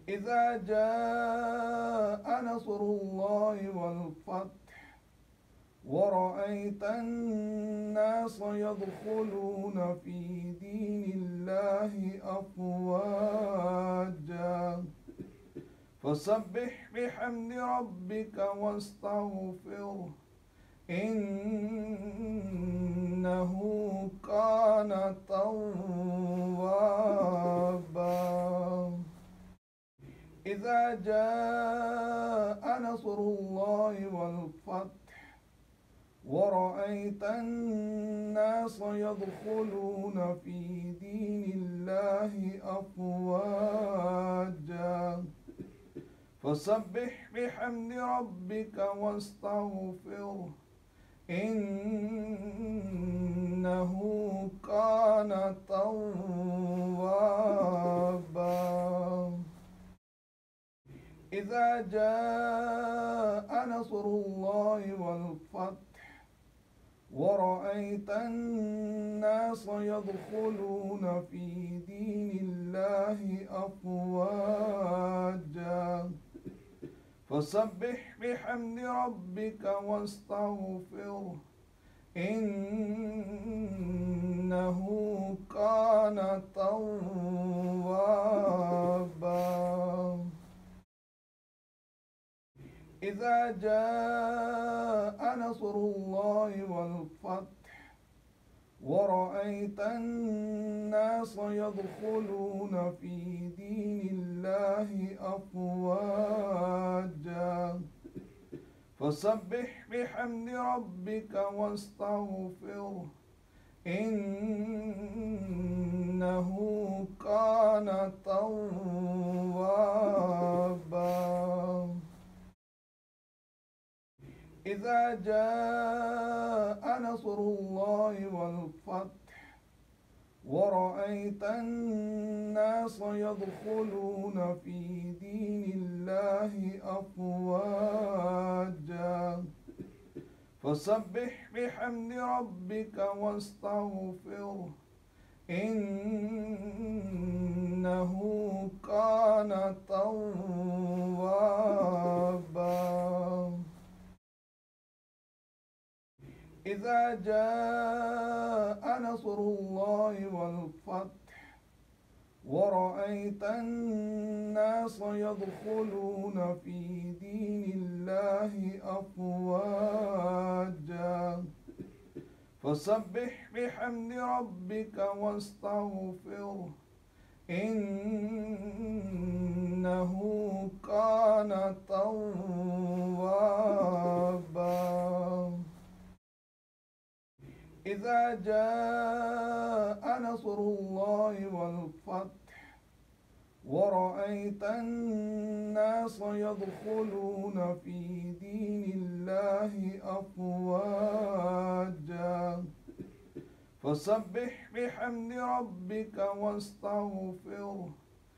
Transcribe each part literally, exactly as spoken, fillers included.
إذا جاء نصر الله والفتح ورأيت الناس يدخلون في دين الله أفواجا فسبح بحمد ربك واستغفره إنه كان توابا إذا جاء نصر الله والفتح ورأيت الناس يدخلون في دين الله أفواجا فسبح بحمد ربك واستغفره إنه كان توابا إذا جاء نصر الله والفتح ورأيت الناس يدخلون في دين الله أفواجا فسبح بحمد ربك واستغفره إنه كان توابا إذا جاء نصر الله والفتح ورأيت الناس يدخلون في دين الله أفواجا فسبح بحمد ربك واستغفره إنه كان توابا إذا جاء نصر الله والفتح ورأيت الناس يدخلون في دين الله أفواجا فسبح بحمد ربك واستغفره إنه كان توابا إذا جاء نصر الله والفتح ورأيت الناس يدخلون في دين الله أفواجا فسبح بحمد ربك واستغفره إنه كان توابا إذا جاء نصر الله والفتح ورأيت الناس يدخلون في دين الله أفواجا فسبح بحمد ربك واستغفره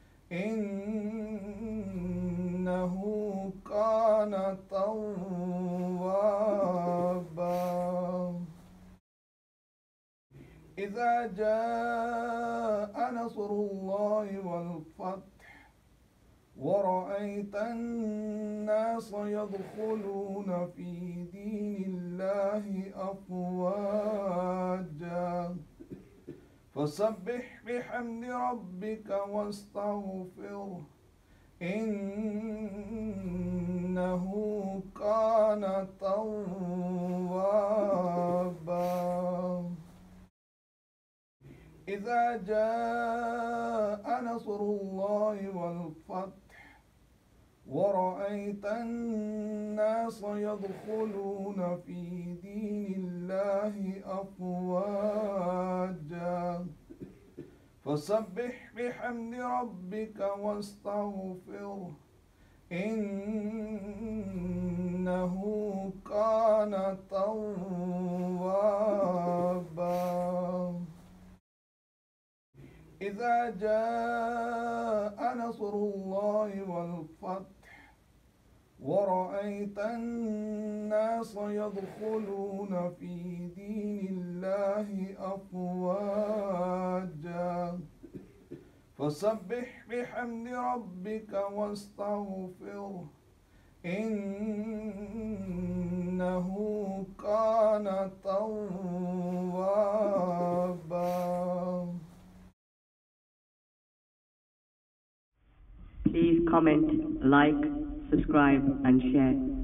إنه كان توابا إذا جاء نصر الله والفتح ورأيت الناس يدخلون في دين الله أفواجا فسبح بحمد ربك واستغفره إنه كان توابا إذا جاء نصر الله والفتح ورأيت الناس يدخلون في دين الله أفواجا فسبح بحمد ربك واستغفره إنه كان توابا إذا جاء نصر الله والفتح ورأيت الناس يدخلون في دين الله أفواجا فسبح بحمد ربك واستغفره إنه كان توابا. Please comment, like, subscribe and share.